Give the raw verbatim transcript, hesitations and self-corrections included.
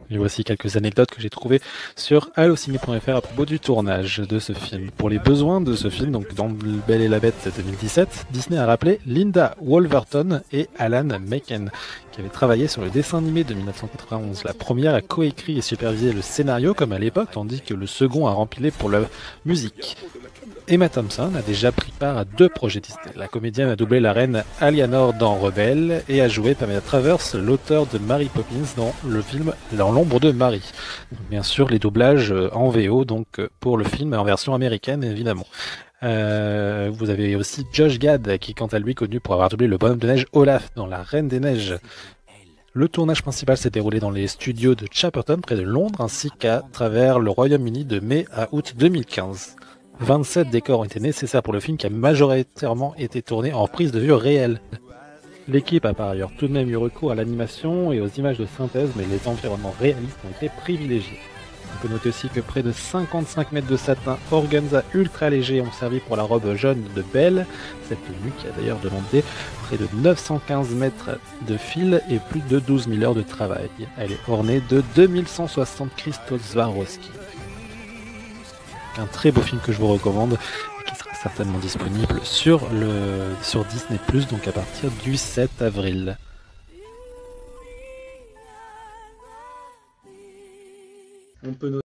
Et voici quelques anecdotes que j'ai trouvées sur allociné point F R à propos du tournage de ce film. Pour les besoins de ce film, donc dans Le Belle et la Bête deux mille dix-sept, Disney a rappelé Linda Wolverton et Alan Menken, qui avaient travaillé sur le dessin animé de mille neuf cent quatre-vingt-onze. La première a coécrit et supervisé le scénario comme à l'époque, tandis que le second a rempli pour la musique. Emma Thompson a déjà pris part à deux projets Disney. La comédienne a doublé la reine Aliénor dans Rebelle et a joué Pamela Travers, l'auteur de Mary Poppins, dans le film Dans l'ombre de Marie. Bien sûr, les doublages en V O, donc pour le film en version américaine, évidemment. Euh, vous avez aussi Josh Gad, qui est quant à lui connu pour avoir doublé le bonhomme de neige Olaf dans La Reine des Neiges. Le tournage principal s'est déroulé dans les studios de Chapperton, près de Londres, ainsi qu'à travers le Royaume-Uni de mai à août deux mille quinze. vingt-sept décors ont été nécessaires pour le film qui a majoritairement été tourné en prise de vue réelle. L'équipe a par ailleurs tout de même eu recours à l'animation et aux images de synthèse, mais les environnements réalistes ont été privilégiés. On peut noter aussi que près de cinquante-cinq mètres de satin organza ultra léger ont servi pour la robe jaune de Belle, cette tenue qui a d'ailleurs demandé près de neuf cent quinze mètres de fil et plus de douze mille heures de travail. Elle est ornée de deux mille cent soixante cristaux Swarovski. Un très beau film que je vous recommande et qui sera certainement disponible sur, le, sur Disney plus, donc à partir du sept avril. On peut